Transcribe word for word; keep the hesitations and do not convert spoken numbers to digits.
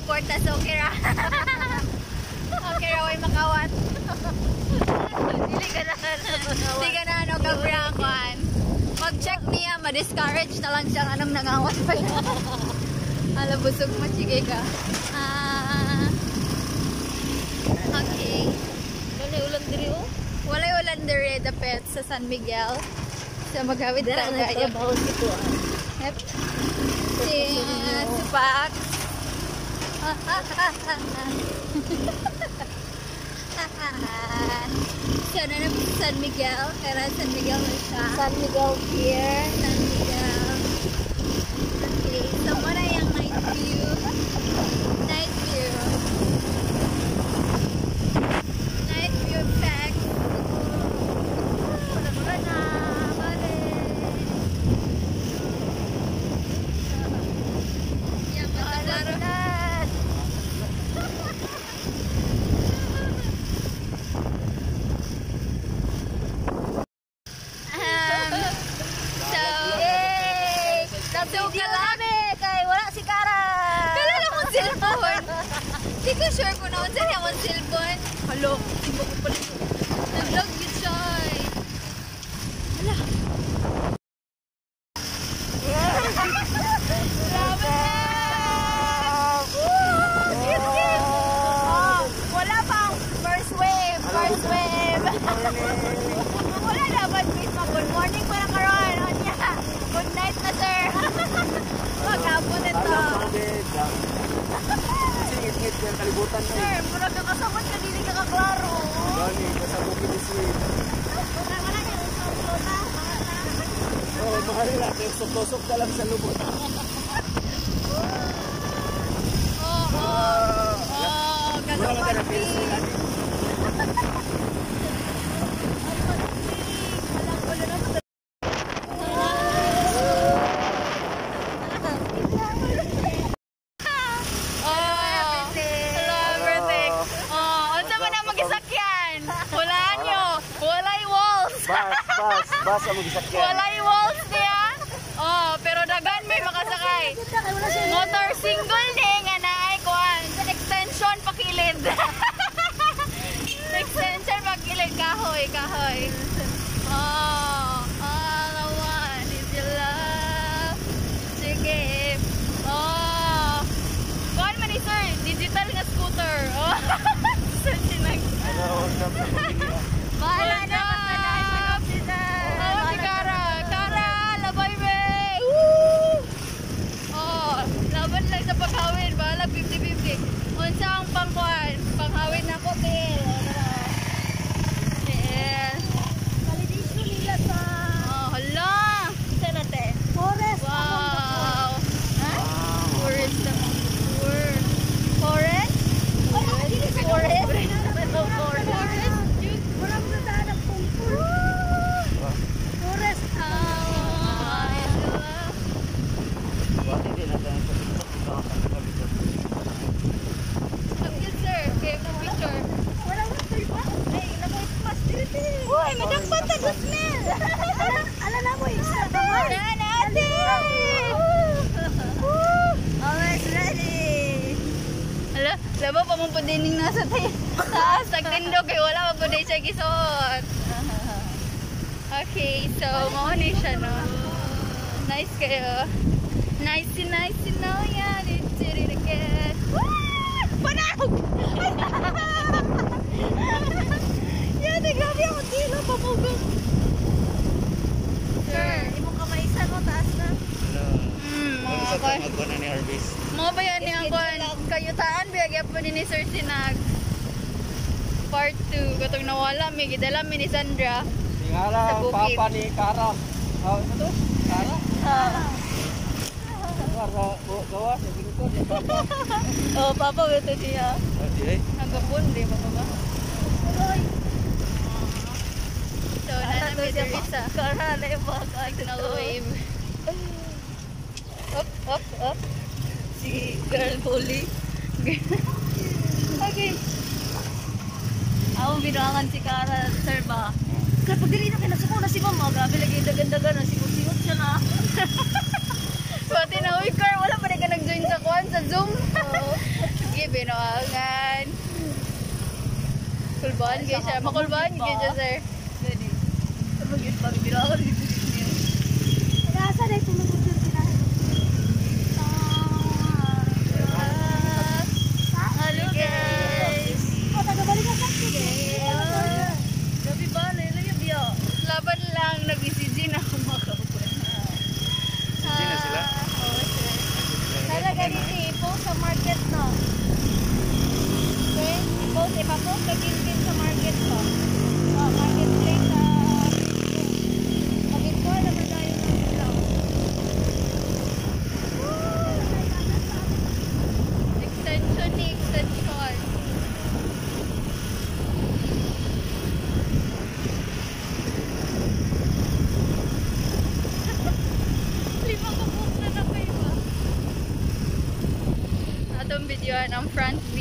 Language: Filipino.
airport tas okay ra. Okay ra way makawat. Dili ka na. Dili ka na ano kabrakuan. Mag-check niya, ma-discourage na lang siyang anong nangawat pa yan. Alam, busog mo, sige ka. Ah, okay. Walay ulan diri oh. Walay ulan diri the pets sa San Miguel. So maghawid Dara ka na kaya. trabaho dito ah. Yep. Si uh, Supak. So na na San Miguel. Kaya San Miguel na siya. San Miguel Pier. San Miguel. Okay. So muna yung night view. Night view. Night view effect. Wala na. Bale. Yan, matalaro. So, kalami kay wala si Kara. Kala lang mong cellphone. Di ko sure kung naunsa niya mong cellphone. Halo, hindi ko pala. Nag-vlog yun siya. Hala. Grabe! Woo! Cute, cute! Oh, wala pang first wave. First wave. Wala na ba? Good morning pa na karon. Good night na, sir. Maghapon ito. Singit-ngit ko yung kalibutan na. Sir, murag nakasamot ka, dili ka kaklaro. Gani, kasabot ko this way. Wala niya, usok-usok na. Oo, mahal lang. Tusok-tusok ka lang sa lubot. Oo, oo. Oo, kasabot ka. Bas, bas, bas ang mag-isakyan. Walay walls niya. Oh, pero dagan may makasakay. Motor single ni nga naay kuan. Extension pakilid. Extension pakilid kahoy, kahoy. Oh, all I want is your love. Sige. Oh. Kuan man ni sir, digital nga scooter. Oh. Sa sinag. Bahala na. Paghawin, bahala fifty fifty. Unsa ang pangkuan? Panghawin na ko, Tel. Tel. Validation nila sa Oh, hala. Saan natin? forest. Wow. Ha? Forest na. Forest. Forest? Forest? Forest? Wala mo na daan ang pungpul. Forest. Ah, Wati din natin sa okay, sir. Okay, picture. Wala mo na ba? Ay, nakoy pas dito. Uy, madagpat na the smell. Ala na mo isa pa mo. Na natin. Always ready. Hala, laba pa mong padining nasa tayo. Taas, nagtindog kay wala mag kuday siya gisuot. Okay, so mahuni siya, no? Nice kayo. Nice, nice, no? Yan, it's it again. Woo! Panahog! Yan, grabe ako tila, pamugang. Sir, Imong kamay isa no taas na. hmm, mga Isa kay. ka magkuhan na ni Harvest. Mga ba yan yung kuhan? Kayutaan, biyagya po ni Sir Sinag. Part two. Katong nawala, may gidala mi ni Sandra. Tingala Sa ang bukid. papa ni Kara. Oh, ano to? Kara? Ah. Kara, gawa sa lingkod ni papa. Oh, papa, wito siya. Adi ay. Hanggang di ba ba? So, nanami diri sa Kara na yung mga signal wave. Up, up, up. si girl bully. Okay. Ako binuangan si Kara, sir ba? Kapag dili na kinasuko na si mama, grabe lagi dagan-dagan na sigot-sigot siya na. Pati na, uy, Car, wala pa rin ka nag-join sa kuhan, sa Zoom. Oo. Makulbaan kayo siya. Makulbaan kayo siya, sir. Gani. Sabag yun, pag-biro ako dito niya. Nasa na ito nagpupunta sila. Hello guys! O, taga-balik ka sa Gabi ba? Nailayab ya. Laban lang, nag-B C G na ako makaupan. Hindi na sila. Oo, sir. Talaga dito, i-post sa market no. Okay? I-post, ipapost ka din sa market ko. Sa marketplace sa... Mag-install naman tayo ng vlog. Extension ni extension. Lima ka post na na kayo ba? Atong videoan ang front